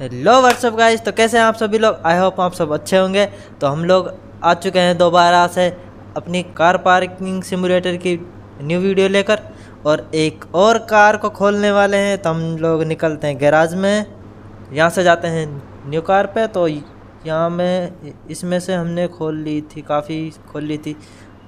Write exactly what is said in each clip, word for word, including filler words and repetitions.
Hello what's up guys, तो कैसे हैं आप सभी लोग। आई होप आप सब अच्छे होंगे। तो हम लोग आ चुके हैं दोबारा से अपनी कार पार्किंग सिमुलेटर की न्यू वीडियो लेकर, और एक और कार को खोलने वाले हैं। तो हम लोग निकलते हैं गैराज में, यहाँ से जाते हैं न्यू कार पे। तो यहाँ में इसमें से हमने खोल ली थी, काफ़ी खोल ली थी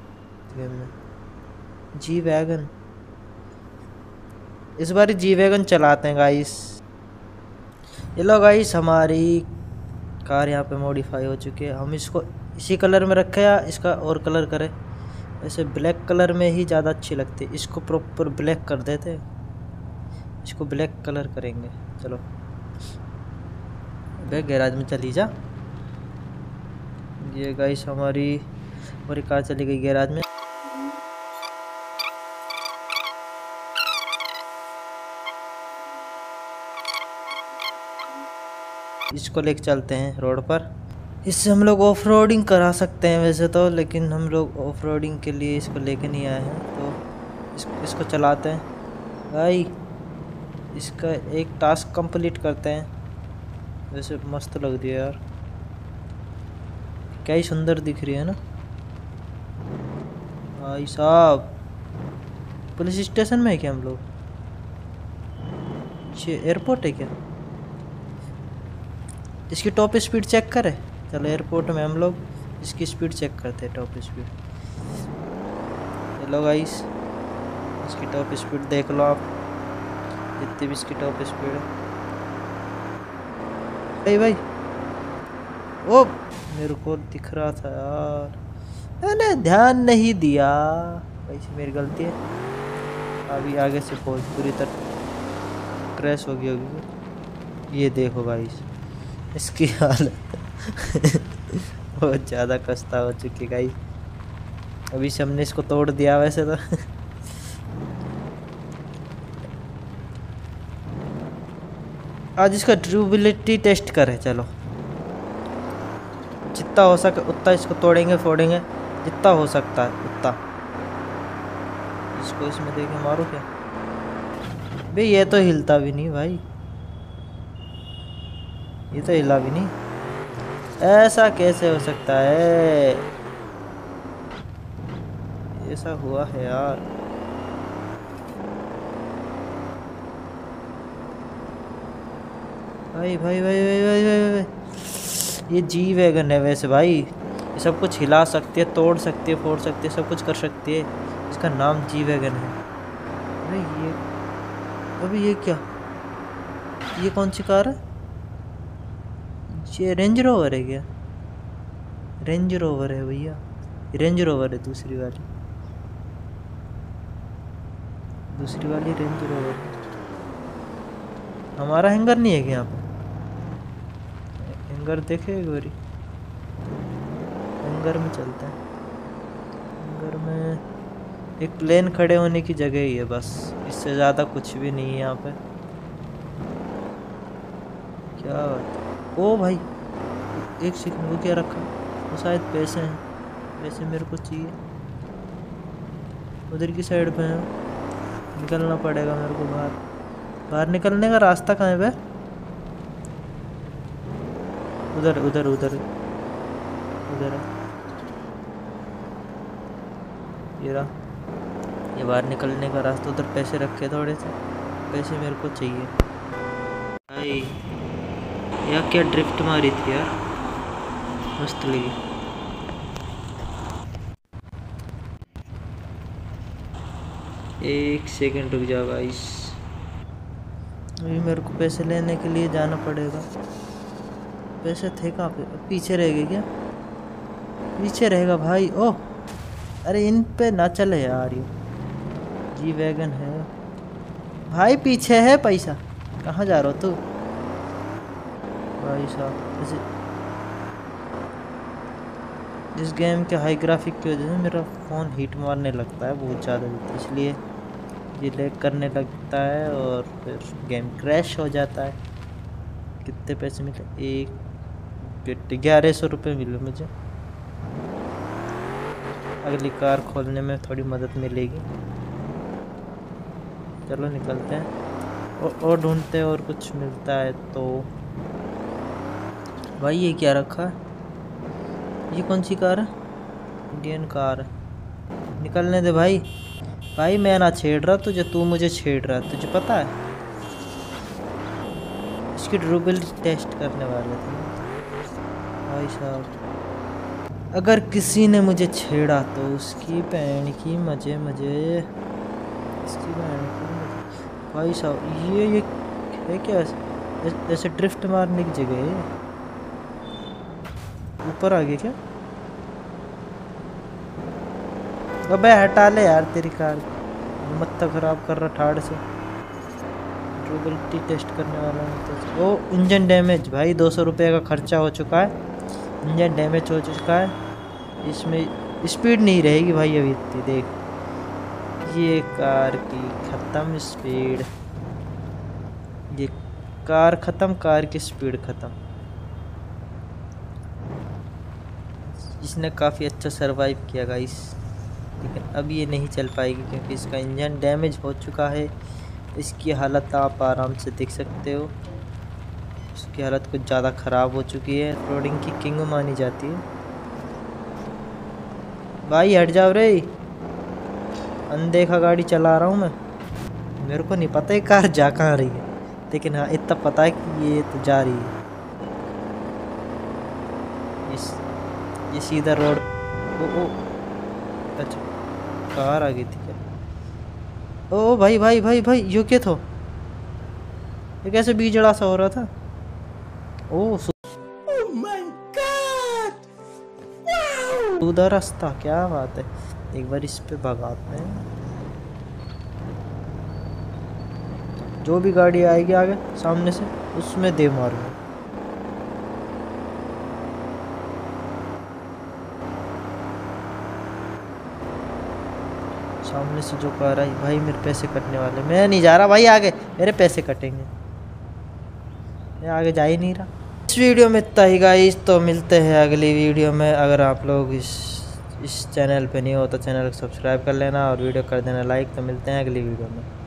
जी वैगन। इस बार जी वैगन चलाते हैं गाइस। ये लो गाइस, हमारी कार यहाँ पे मॉडिफाई हो चुकी है। हम इसको इसी कलर में रखें या इसका और कलर करें? ऐसे ब्लैक कलर में ही ज़्यादा अच्छी लगती है। इसको प्रॉपर ब्लैक कर देते, इसको ब्लैक कलर करेंगे। चलो बे गैराज में चली जा। ये गाइस हमारी हमारी कार चली गई गैराज में। इसको लेके चलते हैं रोड पर। इससे हम लोग ऑफ रोडिंग करा सकते हैं वैसे तो, लेकिन हम लोग ऑफ रोडिंग के लिए इसको लेके नहीं आए हैं। तो इसको इसको चलाते हैं भाई। इसका एक टास्क कंप्लीट करते हैं। वैसे मस्त लग रही है यार, क्या ही सुंदर दिख रही है ना भाई साहब। पुलिस स्टेशन में है क्या हम लोग? ये एयरपोर्ट है क्या? इसकी टॉप स्पीड चेक करें। चलो एयरपोर्ट में हम लोग इसकी स्पीड चेक करते हैं, टॉप स्पीड। हेलो गाइस, इसकी टॉप स्पीड देख लो आप, जितनी भी इसकी टॉप स्पीड है। भाई भाई ओ, मेरे को दिख रहा था यार, मैंने ध्यान नहीं दिया। वैसे मेरी गलती है। अभी आगे से बहुत पूरी तरह क्रैश हो गई होगी। ये देखो गाइस, इसकी हालत बहुत ज़्यादा खस्ता हो चुकी है गाइस। अभी से हमने इसको तोड़ दिया वैसे तो। आज इसका ड्यूरेबिलिटी टेस्ट करें। चलो जितना हो सके उतना इसको तोड़ेंगे फोड़ेंगे, जितना हो सकता है उतना। इसको इसमें देखे मारो क्या भाई। ये तो हिलता भी नहीं भाई, ये तो हिला भी नहीं। ऐसा कैसे हो सकता है? ऐसा हुआ है यार। भाई भाई भाई भाई भाई भाई, भाई। ये जी वैगन है वैसे भाई, ये सब कुछ हिला सकती है, तोड़ सकती है, फोड़ सकती है, सब कुछ कर सकती है। इसका नाम जी वैगन है भाई। ये अभी ये क्या, ये कौन सी कार है? ये रेंज रोवर है क्या? रेंज रोवर है भैया, रेंज रोवर है। दूसरी वाली दूसरी वाली रेंज रोवर। हमारा हैंगर नहीं है क्या यहाँ पे? हैंगर देखे एक बारी, हैंगर में चलते हैं। हैंगर में एक प्लेन खड़े होने की जगह ही है बस, इससे ज़्यादा कुछ भी नहीं है यहाँ पे। क्या बात है। ओ भाई एक सेकंड, वो क्या रखा? वो शायद पैसे हैं, पैसे मेरे को चाहिए। उधर की साइड पे है, निकलना पड़ेगा मेरे को बाहर। बाहर निकलने का रास्ता कहाँ है बे? उधर उधर उधर उधर है। ये रहा, ये बाहर निकलने का रास्ता। उधर पैसे रखे, थोड़े से पैसे मेरे को चाहिए भाई। यार क्या ड्रिफ्ट मारी थी यार, मस्त लगी। एक सेकंड रुक जा गाइस, अभी मेरे को पैसे लेने के लिए जाना पड़ेगा। पैसे थे कहाँ पे? पीछे रह गए क्या? पीछे रहेगा भाई। ओह अरे इन पे ना चले यार, ये जी वैगन है भाई। पीछे है पैसा, कहाँ जा रहा हो तू भाई साहब? ऐसे इस गेम के हाई ग्राफिक की वजह से मेरा फ़ोन हीट मारने लगता है बहुत ज़्यादा, इसलिए ये लैग करने लगता है और फिर गेम क्रैश हो जाता है। कितने पैसे मिले? एक ग्यारह सौ रुपये मिले मुझे। अगली कार खोलने में थोड़ी मदद मिलेगी। चलो निकलते हैं और, और ढूंढते हैं और कुछ मिलता है तो। भाई ये क्या रखा है? ये कौन सी कार है? इंडियन कार है। निकलने दे भाई। भाई मैं ना छेड़ रहा तुझे, तू मुझे छेड़ रहा है, तुझे पता है? इसकी ड्यूरेबिलिटी टेस्ट करने वाले थे भाई साहब। अगर किसी ने मुझे छेड़ा तो उसकी बहन की मजे मजे, इसकी बहन की मजे। भाई साहब ये ये है क्या? जैसे ड्रिफ्ट मारने की जगह है। ऊपर आ गया क्या? अबे हटा ले यार, तेरी कार मत तो खराब कर रहा ठाड़ से। ड्यूरेबिलिटी टेस्ट करने वाला है तो। ओ इंजन डैमेज भाई, दो सौ रुपये का खर्चा हो चुका है, इंजन डैमेज हो चुका है। इसमें स्पीड नहीं रहेगी भाई अभी इतनी। देख ये कार की ख़त्म स्पीड, ये कार ख़त्म, कार की स्पीड ख़त्म। इसने काफ़ी अच्छा सरवाइव किया गाइस, लेकिन अब ये नहीं चल पाएगी क्योंकि इसका इंजन डैमेज हो चुका है। इसकी हालत आप आराम से देख सकते हो, इसकी हालत कुछ ज़्यादा ख़राब हो चुकी है। रोडिंग की किंग मानी जाती है। भाई हट जाओ रे, अनदेखा गाड़ी चला रहा हूँ मैं। मेरे को नहीं पता ये कार जा कहाँ रही है, लेकिन हाँ इतना पता है कि ये तो जा रही है। इस ये सीधा रोड। ओ ओ अच्छा कार आ गई थी क्या? ओ भाई भाई भाई भाई यो क्या था? ये कैसे बीजड़ा सा हो रहा था? ओ सीधा रास्ता, क्या बात है। एक बार इस पे भगाते हैं। जो भी गाड़ी आएगी आगे सामने से उसमें दे मारूंगा। सामने से जो कार आई भाई मेरे पैसे कटने वाले। मैं नहीं जा रहा भाई आगे, मेरे पैसे कटेंगे। मैं आगे जा ही नहीं रहा। इस वीडियो में इतना ही गाइस, तो मिलते हैं अगली वीडियो में। अगर आप लोग इस इस चैनल पे नहीं हो तो चैनल को सब्सक्राइब कर लेना और वीडियो कर देना लाइक। तो मिलते हैं अगली वीडियो में।